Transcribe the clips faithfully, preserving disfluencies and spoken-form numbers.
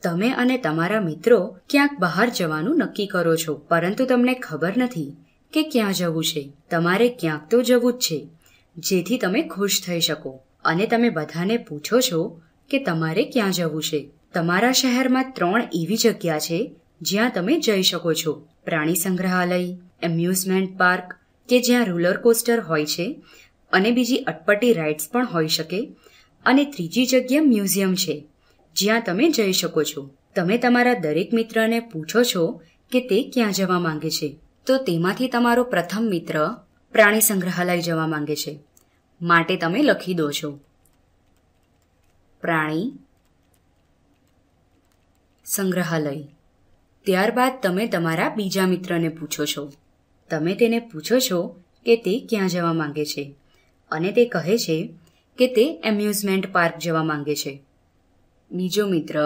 તમે અને તમારા મિત્રો ક્યાંક બહાર જવાનું નક્કી કરો છો, પરંતુ તમને ખબર નથી કે ક્યાં જવું છે. તમારે ક્યાંક તો જવું જ છે, જેથી તમે ખુશ થઈ શકો. અને તમે બધાને પૂછો છો કે તમારે ક્યાં જવું છે. તમારા શહેરમાં ત્રણ એવી જગ્યા છે જ્યાં તમે જઈ શકો છો: પ્રાણી સંગ્રહાલય, એમ્યુઝમેન્ટ પાર્ક કે જ્યાં રોલર કોસ્ટર હોય છે અને બીજી અટપટી રાઇડ્સ પણ હોઈ શકે, અને ત્રીજી જગ્યા મ્યુઝિયમ છે જ્યાં તમે જઈ શકો છો. તમે તમારા દરેક મિત્રને પૂછો છો કે તે ક્યાં જવા માંગે છે. તો તેમાંથી તમારો પ્રથમ મિત્ર પ્રાણી સંગ્રહાલય જવા માંગે છે, માટે તમે લખી દો છો પ્રાણી સંગ્રહાલય. ત્યારબાદ તમે તમારા બીજા મિત્રને પૂછો છો. તમે તેને પૂછો છો કે તે ક્યાં જવા માંગે છે, અને તે કહે છે કે તે એમ્યુઝમેન્ટ પાર્ક જવા માંગે છે. બીજો મિત્ર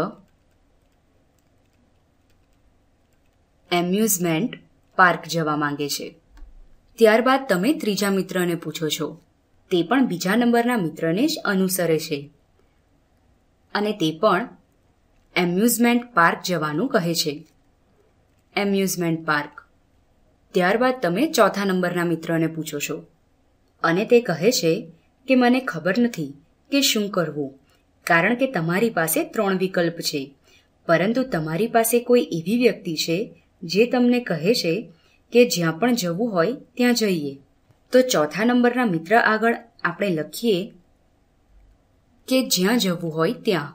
એમ્યુઝમેન્ટ પાર્ક જવા માંગે છે. ત્યારબાદ તમે ત્રીજા મિત્રને પૂછો છો. તે પણ બીજા નંબરના મિત્રને જ અનુસરે છે અને તે પણ એમ્યુઝમેન્ટ પાર્ક જવાનું કહે છે. Amusement park. ત્યારબાદ તમે ચોથા નંબરના મિત્રને પૂછો છો અને તે કહે છે કે મને ખબર નથી કે શું કરવું, કારણ કે તમારી પાસે ત્રણ વિકલ્પ છે, પરંતુ તમારી પાસે કોઈ એવી વ્યક્તિ છે જે તમને કહે છે કે જ્યાં પણ જવું હોય ત્યાં જઈએ. તો ચોથા નંબરના મિત્ર આગળ આપણે લખીએ કે જ્યાં જવું હોય ત્યાં.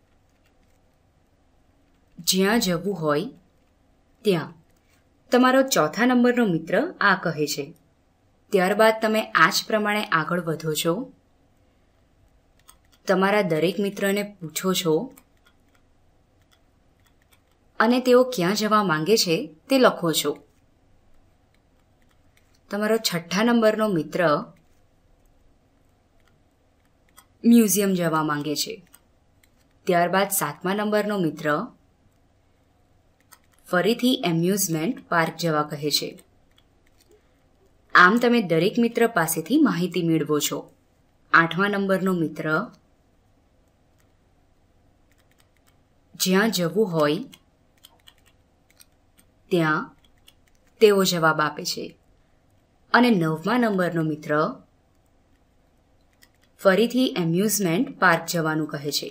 જ્યાં જવું હોય ત્યાં. તમારો ચોથા નંબરનો મિત્ર આ કહે છે. ત્યારબાદ તમે આ જ પ્રમાણે આગળ વધો છો. તમારા દરેક મિત્રને પૂછો છો અને તેઓ ક્યાં જવા માંગે છે તે લખો છો. તમારો છઠ્ઠા નંબરનો મિત્ર મ્યુઝિયમ જવા માંગે છે. ત્યારબાદ સાતમા નંબરનો મિત્ર ફરીથી એમ્યુઝમેન્ટ પાર્ક જવા કહે છે. આમ તમે દરેક મિત્ર પાસેથી માહિતી મેળવો છો. આઠમા નંબરનો મિત્ર જ્યાં જવું હોય ત્યાં તેઓ જવાબ આપે છે. અને નવમા નંબરનો મિત્ર ફરીથી એમ્યુઝમેન્ટ પાર્ક જવાનું કહે છે.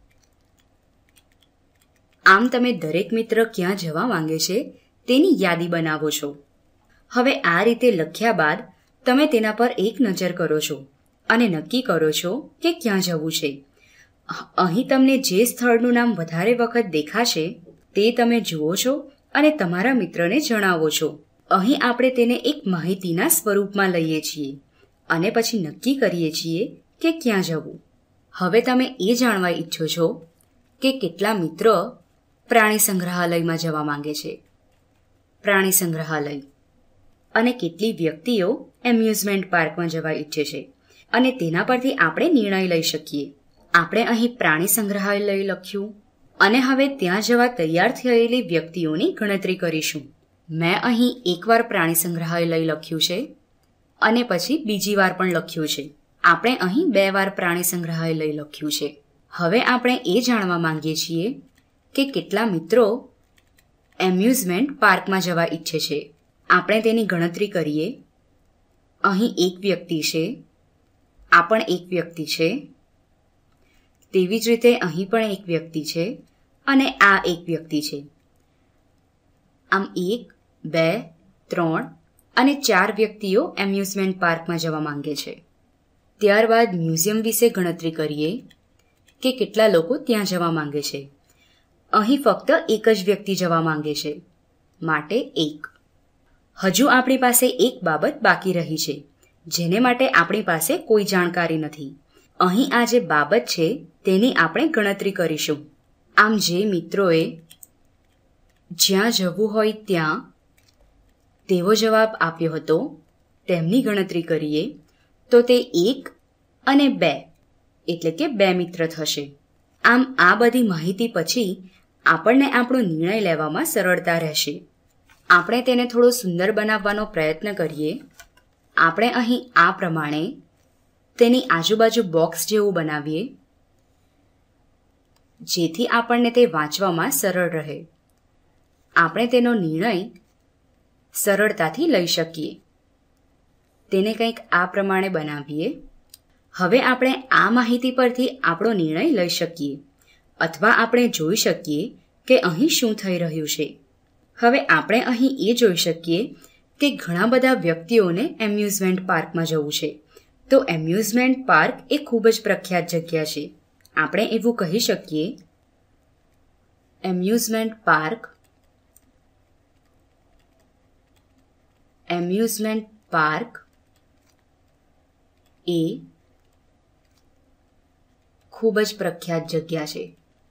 આમ તમે દરેક મિત્ર ક્યાં જવા માંગે છે તેની યાદી બનાવો છો. હવે આ રીતે લખ્યા બાદ તમે તેના પર એક નજર કરો છો અને નક્કી કરો છો કે ક્યાં જવું છે. અહીં તમને જે સ્થળનું નામ વધારે વખત દેખાશે તે તમે જુઓ છો અને તમારા મિત્રને જણાવો છો. અહીં આપણે તેને એક માહિતીના સ્વરૂપમાં લઈએ છીએ અને પછી નક્કી કરીએ છીએ કે ક્યાં જવું. હવે તમે એ જાણવા ઈચ્છો છો કે કેટલા મિત્રો પ્રાણી સંગ્રહાલયમાં જવા માંગે છે. પ્રાણી સંગ્રહાલય. અને કેટલી વ્યક્તિઓ એમ્યુઝમેન્ટ પાર્કમાં જવા ઈચ્છે છે, અને તેના પરથી આપણે નિર્ણય લઈ શકીએ. આપણે અહીં પ્રાણી સંગ્રહાલય લખ્યું અને હવે ત્યાં જવા તૈયાર થયેલી વ્યક્તિઓની ગણતરી કરીશું. મેં અહીં એકવાર પ્રાણી સંગ્રહાલય લખ્યું છે અને પછી બીજી વાર પણ લખ્યું છે. આપણે અહીં બે વાર પ્રાણી સંગ્રહાલય લખ્યું છે. હવે આપણે એ જાણવા માંગીએ છીએ કે કેટલા મિત્રો એમ્યુઝમેન્ટ પાર્કમાં જવા ઈચ્છે છે. આપણે તેની ગણતરી કરીએ. અહીં એક વ્યક્તિ છે, આ પણ એક વ્યક્તિ છે, તેવી જ રીતે અહીં પણ એક વ્યક્તિ છે અને આ એક વ્યક્તિ છે. આમ એક, બે, ત્રણ અને ચાર વ્યક્તિઓ એમ્યુઝમેન્ટ પાર્કમાં જવા માંગે છે. ત્યારબાદ મ્યુઝિયમ વિશે ગણતરી કરીએ કે કેટલા લોકો ત્યાં જવા માંગે છે. અહીં ફક્ત એક જ વ્યક્તિ જવા માંગે છે, માટે એક. હજુ આપણી પાસે એક બાબત બાકી રહી છે, જેને માટે આપણી પાસે કોઈ જાણકારી નથી. અહીં આ જે બાબત છે તેની આપણે ગણતરી કરીશું. આમ જે મિત્રોએ જ્યાં જવું હોય ત્યાં તેવો જવાબ આપ્યો હતો તેમની ગણતરી કરીએ તો તે એક અને બે એટલે કે બે મિત્ર થશે. આમ આ બધી માહિતી પછી આપણને આપણો નિર્ણય લેવામાં સરળતા રહેશે. આપણે તેને થોડો સુંદર બનાવવાનો પ્રયત્ન કરીએ. આપણે અહીં આ પ્રમાણે તેની આજુબાજુ બોક્સ જેવું બનાવીએ. જેથી આપણને તે વાંચવામાં સરળ રહે. આપણે તેનો નિર્ણય સરળતાથી લઈ શકીએ. તેને કંઈક આ પ્રમાણે બનાવીએ. હવે આપણે આ માહિતી પરથી આપણો નિર્ણય લઈ શકીએ અથવા આપણે જોઈ શકીએ કે અહીં શું થઈ રહ્યું છે. હવે આપણે અહીં એ જોઈ શકીએ કે ઘણા બધા વ્યક્તિઓને એમ્યુઝમેન્ટ પાર્કમાં જવું છે. તો એમ્યુઝમેન્ટ પાર્ક એ ખૂબ જ પ્રખ્યાત જગ્યા છે. આપણે એવું કહી શકીએ, એમ્યુઝમેન્ટ પાર્ક એમ્યુઝમેન્ટ પાર્ક એ ખૂબ જ પ્રખ્યાત જગ્યા છે.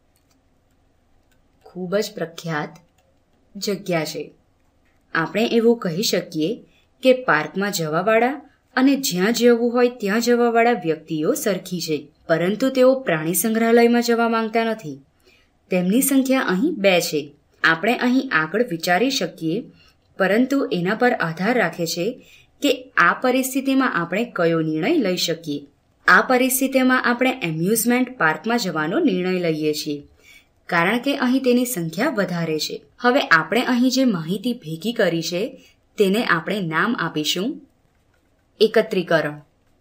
ખૂબ જ પ્રખ્યાત જગ્યા છે. આપણે એવું કહી શકીએ કે પાર્કમાં જવાવાળા અને જ્યાં જવું હોય ત્યાં જવાવાળા વ્યક્તિઓ સરખી છે, પરંતુ તેઓ પ્રાણી સંગ્રહાલયમાં જવા માંગતા નથી. તેમની સંખ્યા અહીં બે છે. આપણે અહીં આગળ વિચારી શકીએ, પરંતુ એના પર આધાર રાખે છે કે આ પરિસ્થિતિમાં આપણે કયો નિર્ણય લઈ શકીએ. આ પરિસ્થિતિમાં આપણે એમ્યુઝમેન્ટ પાર્કમાં જવાનો નિર્ણય લઈએ છીએ, કારણ કે અહીં તેની સંખ્યા વધારે છે. હવે આપણે અહીં જે માહિતી ભેગી કરી છે તેને આપણે નામ આપીશું એકત્રીકરણ.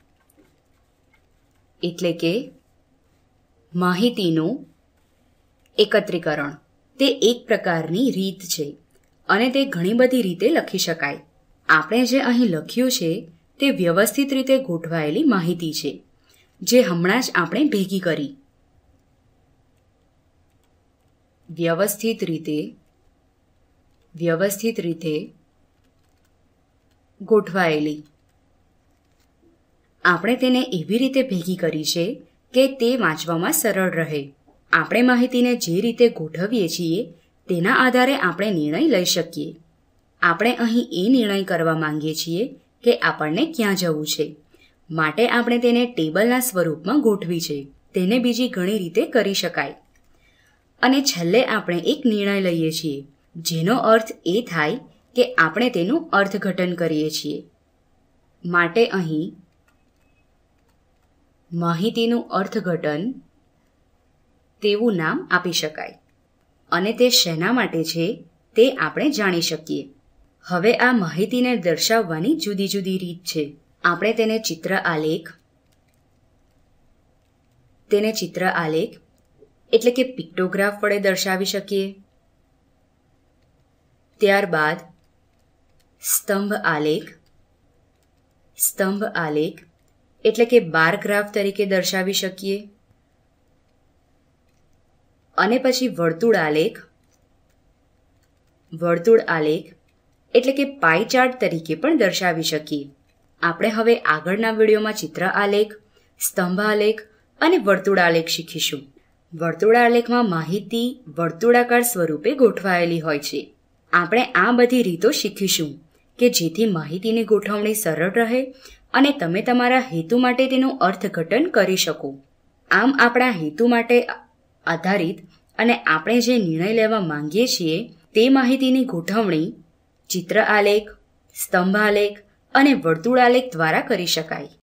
એટલે કે માહિતીનું એકત્રીકરણ. તે એક પ્રકારની રીત છે અને તે ઘણી બધી રીતે લખી શકાય. આપણે જે અહીં લખ્યું છે તે વ્યવસ્થિત રીતે ગોઠવાયેલી માહિતી છે, જે હમણાં જ આપણે ભેગી કરી. વ્યવસ્થિત રીતે વ્યવસ્થિત રીતે ગોઠવાયેલી. આપણે તેને એવી રીતે ભેગી કરી છે કે તે વાંચવામાં સરળ રહે. આપણે માહિતીને જે રીતે ગોઠવીએ છીએ તેના આધારે આપણે નિર્ણય લઈ શકીએ. આપણે અહીં એ નિર્ણય કરવા માંગીએ છીએ કે આપણને ક્યાં જવું છે, માટે આપણે તેને ટેબલના સ્વરૂપમાં ગોઠવી છે. તેને બીજી ઘણી રીતે કરી શકાય. અને છેલ્લે આપણે એક નિર્ણય લઈએ છીએ, જેનો અર્થ એ થાય કે આપણે તેનું અર્થઘટન કરીએ છીએ. માટે અહીં માહિતીનું અર્થઘટન તેવું નામ આપી શકાય. અને તે શેના માટે છે તે આપણે જાણી શકીએ. હવે આ માહિતીને દર્શાવવાની જુદી જુદી રીત છે. આપણે તેને ચિત્ર આલેખ તેને ચિત્ર આલેખ એટલે કે પિક્ટોગ્રાફ વડે દર્શાવી શકીએ. ત્યારબાદ સ્તંભ આલેખ સ્તંભ આલેખ એટલે કે બાર ગ્રાફ તરીકે દર્શાવી શકીએ. અને પછી વર્તુળ આલેખ વર્તુળ આલેખ એટલે કે પાઈ ચાર્ટ તરીકે પણ દર્શાવી શકીએ. આપણે હવે આગળના વિડીયોમાં ચિત્ર આલેખ, સ્તંભ આલેખ અને વર્તુળ આલેખ શીખીશું. વર્તુળ આલેખમાં માહિતી વર્તુળાકાર સ્વરૂપે ગોઠવાયેલી હોય છે. આપણે આ બધી રીતો શીખીશું કે જેથી માહિતીની ગોઠવણી સરળ રહે અને તમે તમારા હેતુ માટે તેનું અર્થઘટન કરી શકો. આમ આપણા હેતુ માટે આધારિત અને આપણે જે નિર્ણય લેવા માંગીએ છીએ તે માહિતીની ગોઠવણી ચિત્ર આલેખ, સ્તંભ આલેખ અને વર્તુળ આલેખ દ્વારા કરી શકાય.